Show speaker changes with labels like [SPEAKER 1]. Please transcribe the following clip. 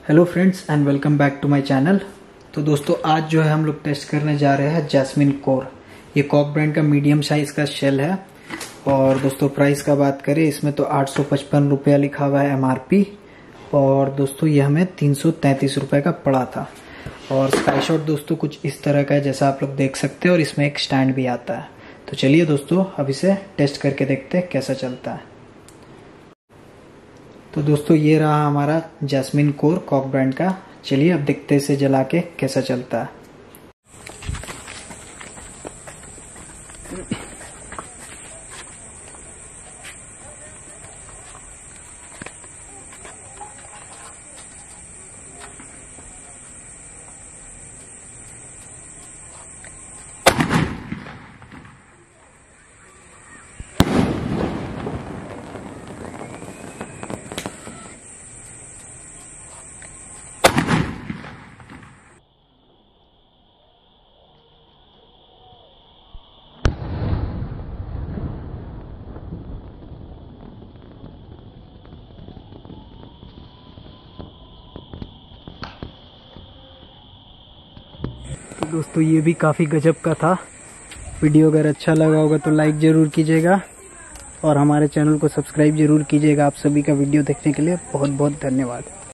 [SPEAKER 1] Hello friends and welcome back to my channel. तो दोस्तों आज जो है हम लोग टेस्ट करने जा रहे हैं जैस्मिन कोर। ये कॉक ब्रांड का मीडियम साइज का शेल है। और दोस्तों प्राइस का बात करें इसमें तो 855 रुपया लिखा हुआ है MRP। और दोस्तों ये हमें 333 रुपये का पड़ा था। और स्काई शॉट दोस्तों कुछ इस तरह का है जैसा आप लोग देख सकते हैं, और इसमें एक स्टैंड भी आता है। तो चलिए दोस्तों अब इसे टेस्ट करके देखते हैं कैसा चलता है। तो दोस्तों ये रहा हमारा जैस्मिन कोर कॉक ब्रांड का। चलिए अब देखते हैं इसे जला के कैसा चलता है। तो दोस्तों ये भी काफ़ी गजब का था। वीडियो अगर अच्छा लगा होगा तो लाइक ज़रूर कीजिएगा और हमारे चैनल को सब्सक्राइब ज़रूर कीजिएगा। आप सभी का वीडियो देखने के लिए बहुत बहुत धन्यवाद।